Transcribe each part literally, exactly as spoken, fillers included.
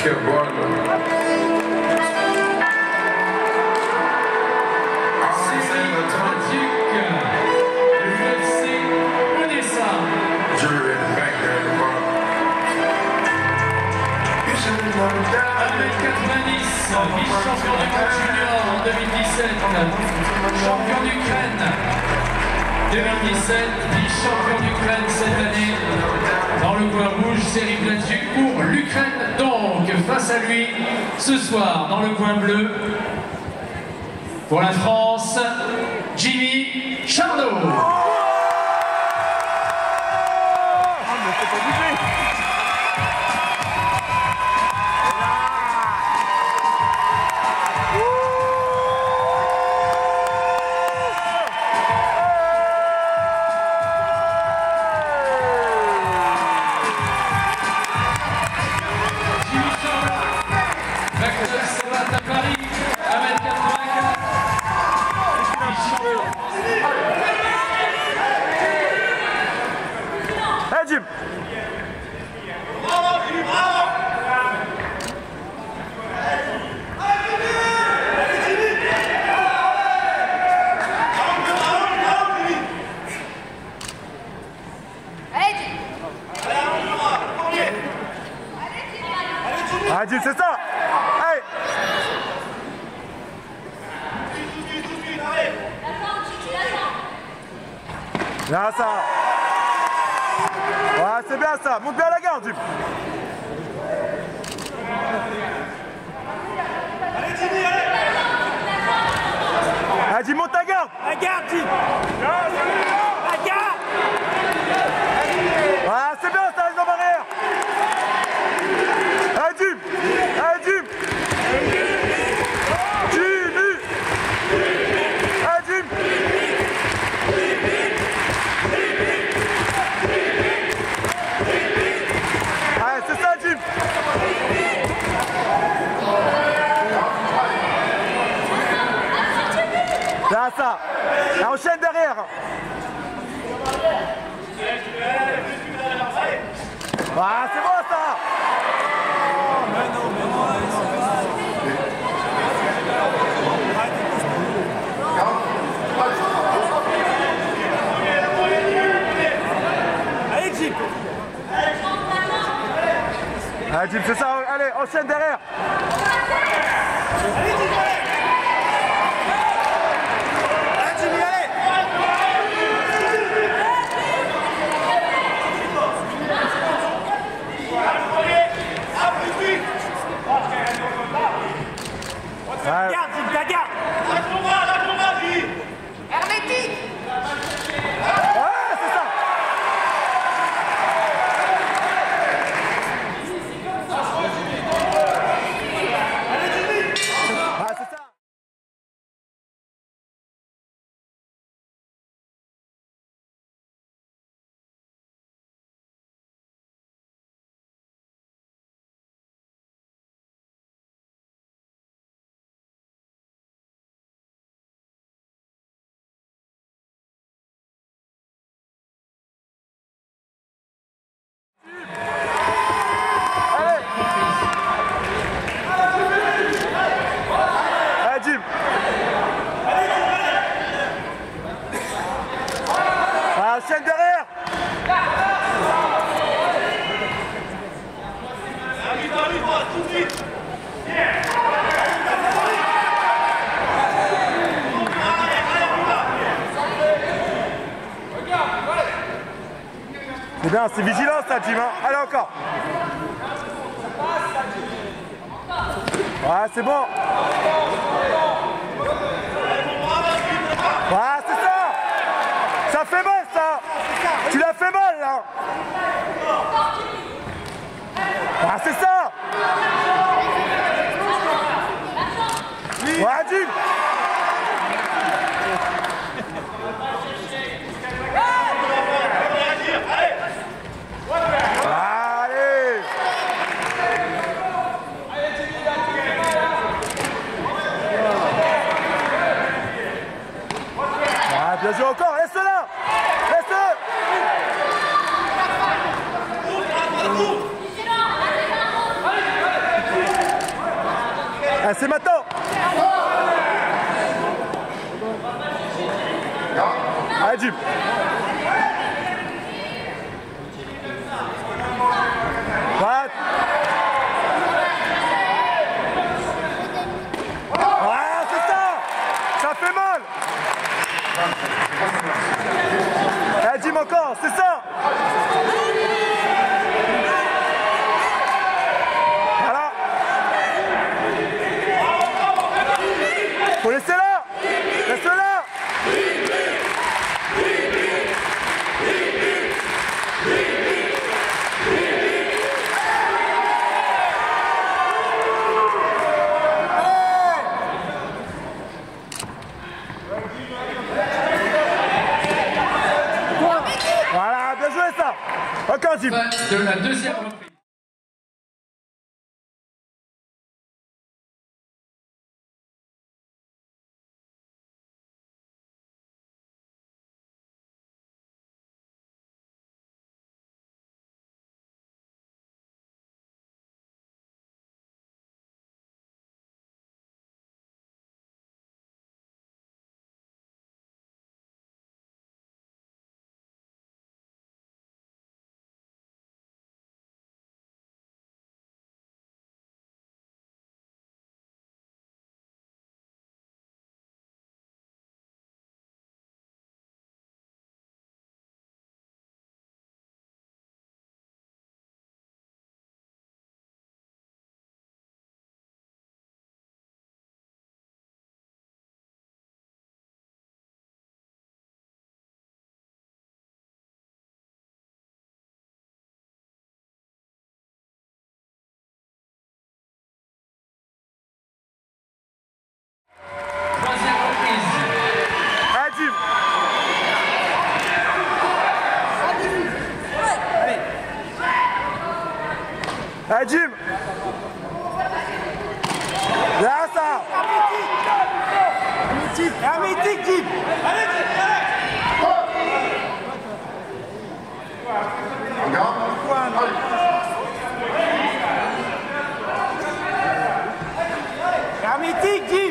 vice-champion du monde junior en deux mille dix-sept, champion d'Ukraine deux mille dix-sept, vice-champion d'Ukraine cette année. Dans le coin rouge, Serhii Blaziuk pour l'Ukraine. Donc, face à lui, ce soir, dans le coin bleu, pour la France, Jimmy Charnot. Jim. Ah, Jim, c'est ça. Allez. Là, ça. Ouais, c'est bien ça. Monte bien la garde, Jim. Allez, Jimmy, allez. Ah, Jim, monte ta garde. La garde, Jim. La garde. Ouais, c'est bien ça, les en barrière. Allez, Jim. Allez, Jim. Jimmy. Allez, Jim. Allez, c'est ça, Jim. Là, ça. Là, enchaîne derrière. Ah, c'est bon, ça. Allez, Jim. Allez, Jim, c'est ça. Allez, enchaîne derrière. Allez, Jim, allez. Allez, Jimmy, allez. Ouais. Garde, Jim, la garde. La combat, la combat, Jim. Hermétique. Ouais, c'est ça. Ah, c'est ça. Allez. Allez, Jim. Ah, chaîne derrière. Arrive, arrive, tout de suite. C'est bien, c'est vigilant ça, Jim. Hein. Allez, encore. Ouais, c'est bon. Ouais, c'est ça. Ça fait mal, ça. Tu l'as fait mal, là. Ouais, c'est ça. Ouais, Jim. Allez. Ah, bien joué encore, laisse-le là. Laisse-le. Ah, c'est maintenant. Allez, Jim. Voilà. Voilà, c'est ça. Ça fait mal. Allez, Jim, encore, c'est ça. Voilà. Faut laisser là. Laisse-le là. Voilà, bien joué ça. Encore Jim. De la deuxième reprise. Allez Jim. Là ça. Un mythique Jim. Un mythique Jim.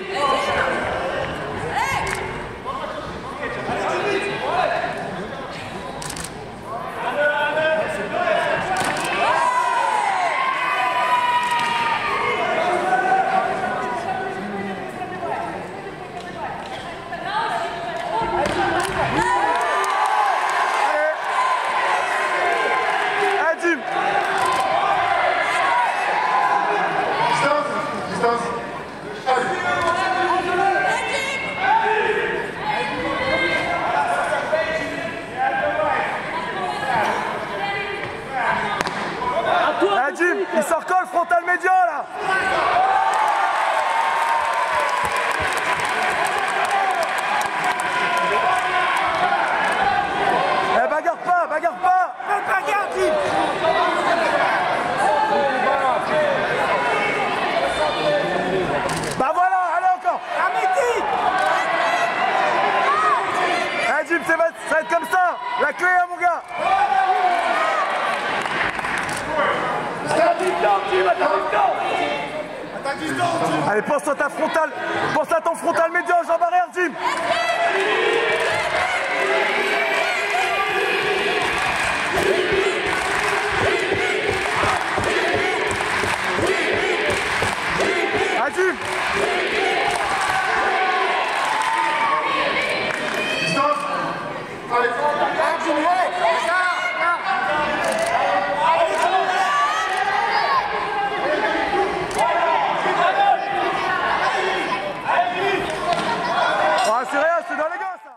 Ah Jim, il s'en recolle frontal média là. Eh bagarre pas, bagarre pas. Bagarre Jim. Bah voilà, allez encore. Amiti. Eh Jim, ça va, ça va être comme ça. La clé hein, mon gars. Allez, pense à ta frontale, pense à ton frontal médian, Jean Barrière, Jim. Ah, Jim. Allez, Ah, c'est rien, c'est dans les gars ça.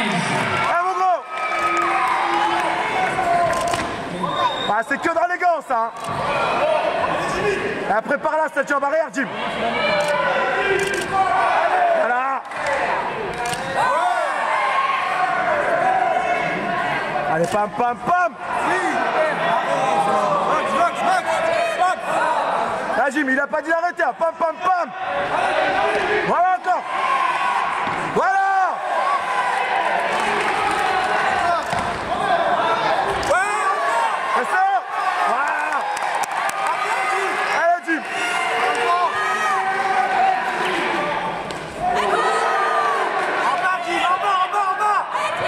remise. Ah mon gros. Ah, c'est que dans les gants ça. Ah, prépare la statue en barrière, Jim. Voilà. Allez, pam, pam, pam. Là, Jim, il a pas dit d'arrêter. Hein. Pam, pam, pam. Voilà encore. Voilà. C'est ça. Voilà. Allez, Jim. En bas, Jim, en bas, en bas, en bas.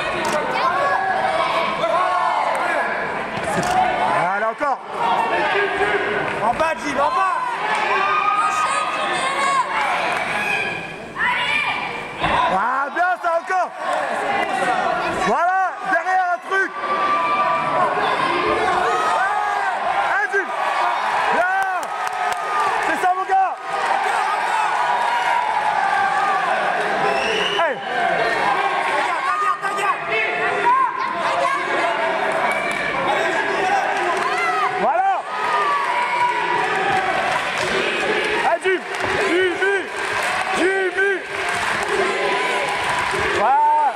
Allez, encore. En bas, Jim, en bas. Ah, bien ça encore. Voilà, derrière un truc. Un Jim. Bien. C'est ça mon gars. Hey. Tagarde, tagarde, Voilà. Un Jim. Jimmy. Jimmy. Voilà.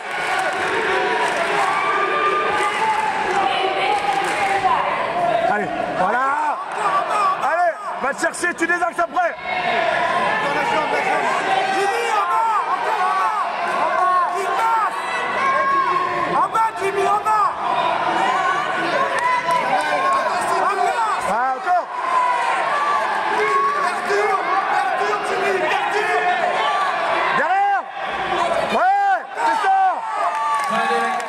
Allez, voilà. Allez, va te chercher, tu désaxes après. Jimmy, en bas, encore en bas. En bas, il passe. En bas, Jimmy, en bas. Encore. Ah, encore. Perdure, perdure, Jimmy, perdure. Derrière. Ouais, c'est ça. Fin de la quatrième.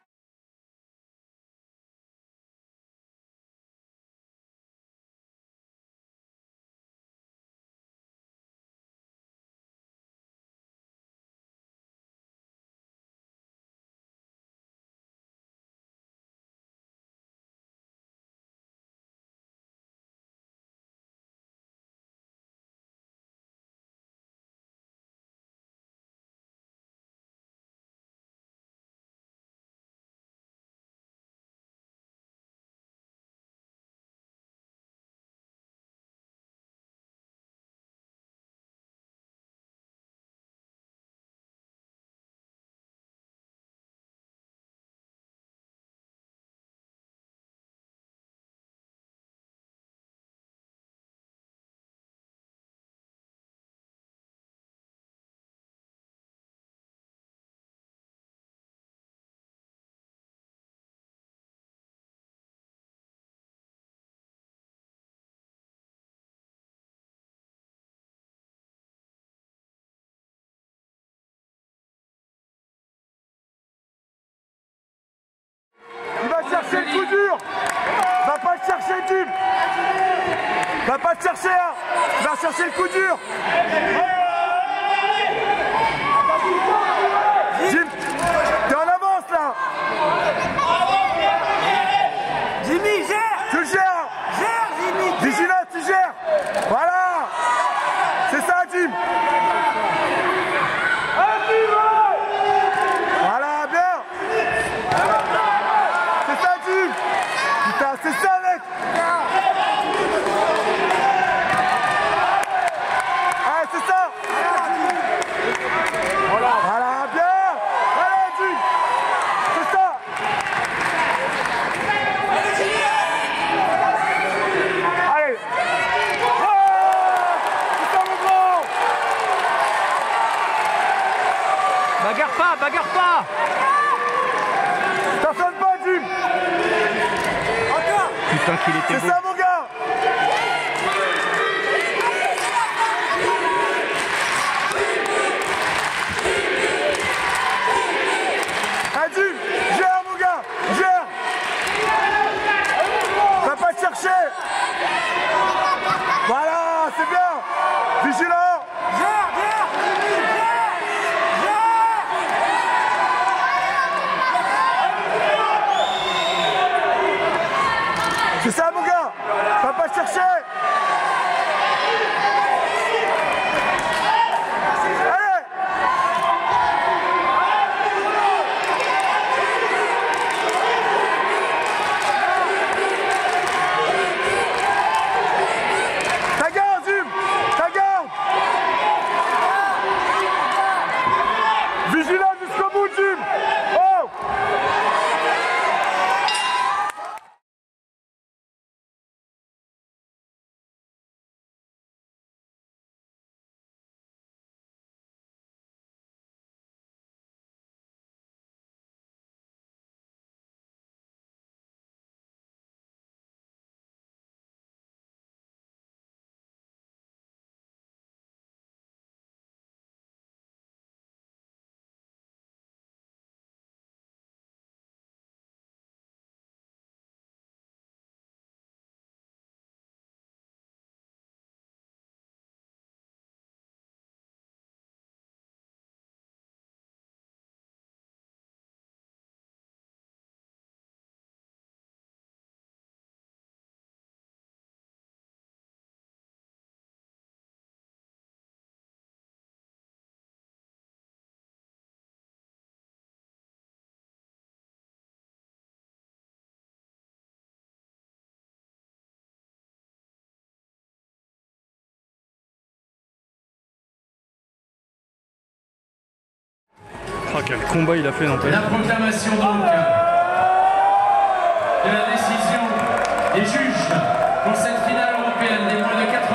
Il va chercher le coup dur. Va pas le chercher, Jim. Va pas le chercher, hein. Il va chercher le coup dur. Jim, t'es en avance là. Jimmy, gère. Tu le gères. Gère, Jimmy. Vigilant, tu gères. Voilà. C'est ça, Jim. Voilà, bien. C'est ça, Jim. Putain, c'est ça, mec. Ah, c'est ça. Voilà, bien. Voilà, Jim. C'est ça. Allez. Oh, c'est ça, mon grand. Bagarre pas, bagarre pas. T'affrontes pas, Jim. Encore. Putain qu'il était C'est beau. ça, mon gars. Ah, Jim, gère, mon gars, gère. Va pas te chercher. Voilà, c'est bien. Vigilant. Gère, gère, Jimmy, gère. Gère. C'est ça, mon gars. Va pas te chercher. Allez. Ah, quel combat il a fait, n'empêche. La proclamation donc de la décision des juges pour cette finale européenne des moins de quatre